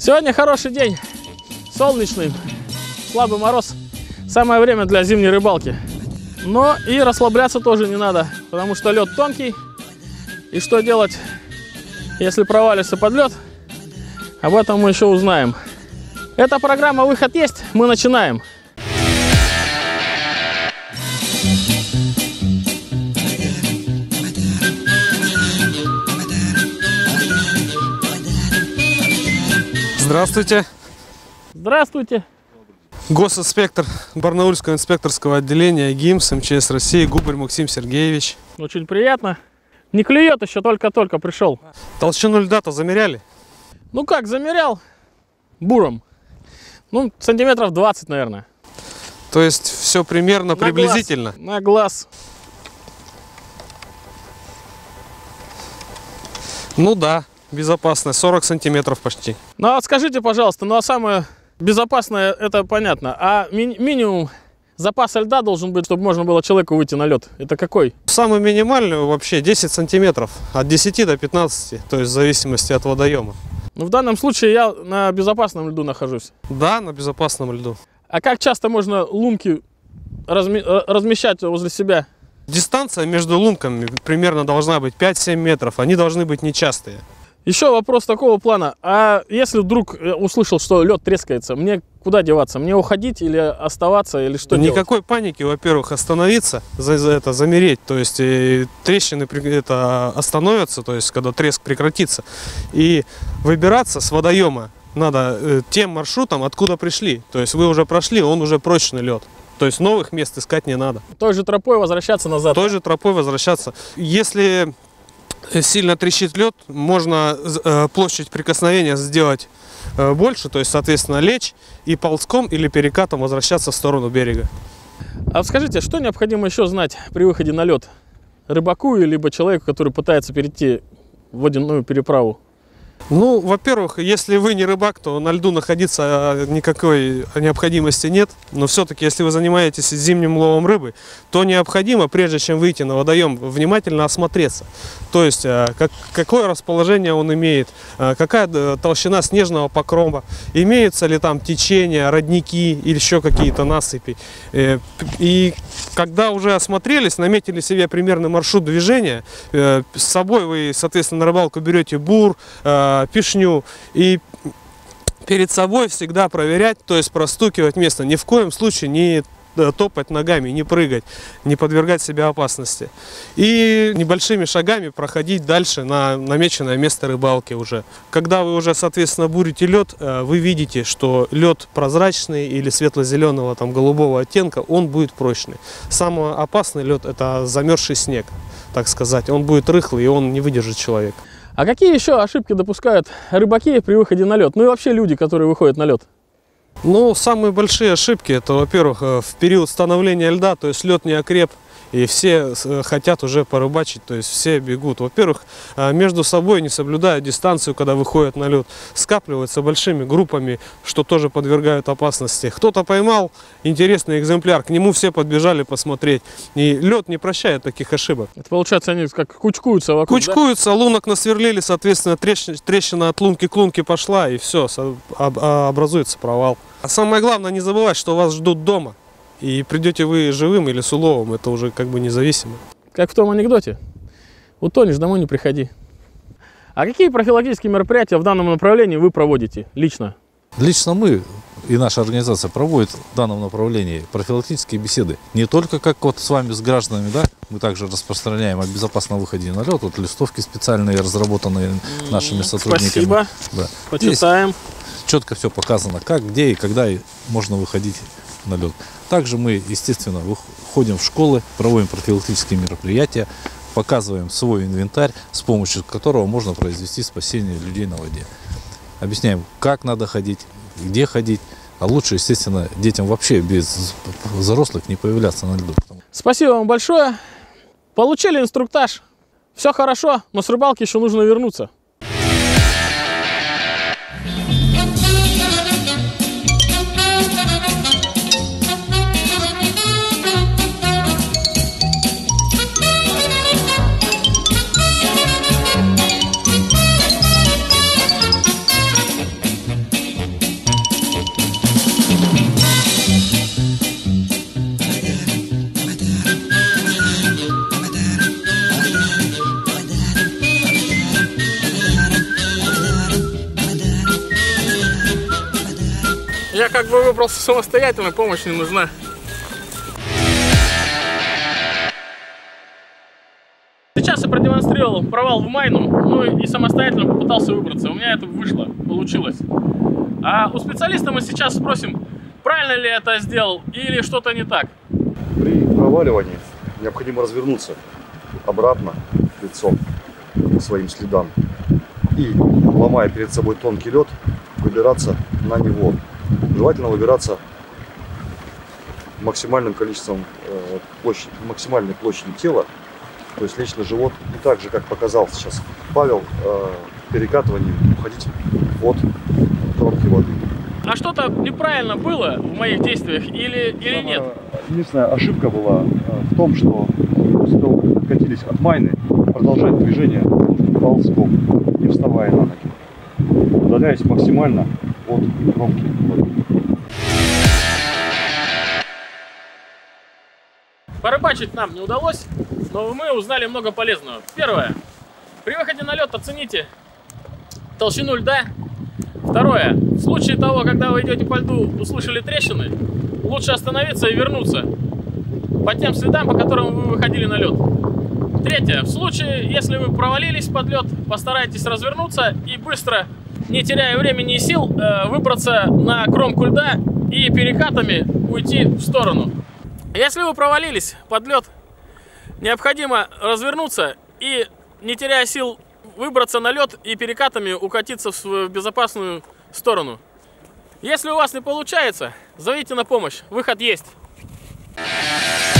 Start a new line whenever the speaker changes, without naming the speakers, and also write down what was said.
Сегодня хороший день, солнечный, слабый мороз. Самое время для зимней рыбалки. Но и расслабляться тоже не надо, потому что лед тонкий. И что делать, если провалишься под лед, об этом мы еще узнаем. Эта программа «Выход есть», мы начинаем.
Здравствуйте.
Здравствуйте.
Госинспектор Барнаульского инспекторского отделения ГИМС МЧС России Губарь Максим Сергеевич.
Очень приятно. Не клюет еще, только-только пришел.
Толщину льда-то замеряли?
Ну как, замерял буром. Ну, сантиметров 20, наверное.
То есть все примерно приблизительно?
На глаз.
Ну да, безопасно. 40 сантиметров почти.
Ну а скажите, пожалуйста, ну а самое безопасное, это понятно. А минимум запаса льда должен быть, чтобы можно было человеку выйти на лед. Это какой?
Самый минимальный вообще 10 сантиметров. От 10 до 15, то есть в зависимости от водоема.
Ну в данном случае я на безопасном льду нахожусь.
Да, на безопасном льду.
А как часто можно лунки размещать возле себя?
Дистанция между лунками примерно должна быть 5-7 метров. Они должны быть нечастые.
Еще вопрос такого плана. А если вдруг услышал, что лед трескается, мне куда деваться? Мне уходить или оставаться, или что делать?
Никакой паники, во-первых, остановиться, замереть, то есть трещины остановятся, то есть когда треск прекратится. И выбираться с водоема надо тем маршрутом, откуда пришли. То есть вы уже прошли, он уже прочный лед. То есть новых мест искать не надо.
Той же тропой возвращаться назад?
Той же тропой возвращаться. Если сильно трещит лед, можно площадь прикосновения сделать больше, то есть, соответственно, лечь и ползком или перекатом возвращаться в сторону берега.
А скажите, что необходимо еще знать при выходе на лед рыбаку, либо человеку, который пытается перейти в водяную переправу?
Ну, во-первых, если вы не рыбак, то на льду находиться никакой необходимости нет. Но все-таки, если вы занимаетесь зимним ловом рыбы, то необходимо, прежде чем выйти на водоем, внимательно осмотреться. То есть, какое расположение он имеет, какая толщина снежного покрова, имеются ли там течения, родники или еще какие-то насыпи. И когда уже осмотрелись, наметили себе примерный маршрут движения, с собой вы, соответственно, на рыбалку берете бур, пишню, и перед собой всегда проверять, то есть простукивать место. Ни в коем случае не топать ногами, не прыгать, не подвергать себя опасности. И небольшими шагами проходить дальше на намеченное место рыбалки уже. Когда вы уже, соответственно, бурите лед, вы видите, что лед прозрачный или светло-зеленого, там, голубого оттенка, он будет прочный. Самый опасный лед — это замерзший снег, так сказать. Он будет рыхлый, и он не выдержит человека.
А какие еще ошибки допускают рыбаки при выходе на лед? Ну и вообще люди, которые выходят на лед?
Ну, самые большие ошибки — это, во-первых, в период становления льда, то есть лед не окреп, и все хотят уже порыбачить, то есть все бегут. Во-первых, между собой не соблюдают дистанцию, когда выходят на лед, скапливаются большими группами, что тоже подвергают опасности. Кто-то поймал интересный экземпляр, к нему все подбежали посмотреть. И лед не прощает таких ошибок.
Это получается, они как кучкуются вокруг,
Кучкуются, да? Лунок насверлили, соответственно, трещина от лунки к лунке пошла, и все, образуется провал. А самое главное, не забывать, что вас ждут дома. И придете вы живым или с уловом, это уже как бы независимо.
Как в том анекдоте. Утонешь, домой не приходи. А какие профилактические мероприятия в данном направлении вы проводите лично?
Лично мы и наша организация проводит в данном направлении профилактические беседы. Не только как вот с вами, с гражданами, да, мы также распространяем о безопасном выходе на лед. Вот листовки специальные, разработанные нашими сотрудниками.
Спасибо.
Да.
Почитаем.
Здесь четко все показано, как, где и когда можно выходить на лед. Также мы, естественно, ходим в школы, проводим профилактические мероприятия, показываем свой инвентарь, с помощью которого можно произвести спасение людей на воде. Объясняем, как надо ходить, где ходить, а лучше, естественно, детям вообще без взрослых не появляться на льду.
Спасибо вам большое. Получили инструктаж. Все хорошо, но с рыбалки еще нужно вернуться. Я как бы выбрался самостоятельно, помощь не нужна. Сейчас я продемонстрировал провал в майну, ну и самостоятельно попытался выбраться. У меня это вышло, получилось. А у специалиста мы сейчас спросим, правильно ли я это сделал или что-то не так.
При проваливании необходимо развернуться обратно лицом к своим следам и, ломая перед собой тонкий лед, выбираться на него. Желательно выбираться максимальным количеством максимальной площади тела, то есть лечь на живот. И так же, как показал сейчас Павел, перекатыванием уходить от кромки воды.
А что-то неправильно было в моих действиях или нет?
Единственная ошибка была в том, что после того, как откатились от майны, продолжать движение ползком, не вставая на ноги, удаляясь максимально от кромки воды.
Порыбачить нам не удалось, но мы узнали много полезного. Первое. При выходе на лед оцените толщину льда. Второе. В случае того, когда вы идете по льду, услышали трещины, лучше остановиться и вернуться по тем следам, по которым вы выходили на лед. Третье. В случае, если вы провалились под лед, постарайтесь развернуться и быстро, не теряя времени и сил, выбраться на кромку льда и перекатами уйти в сторону. Если вы провалились под лед, необходимо развернуться и, не теряя сил, выбраться на лед и перекатами укатиться в безопасную сторону. Если у вас не получается, зовите на помощь. Выход есть.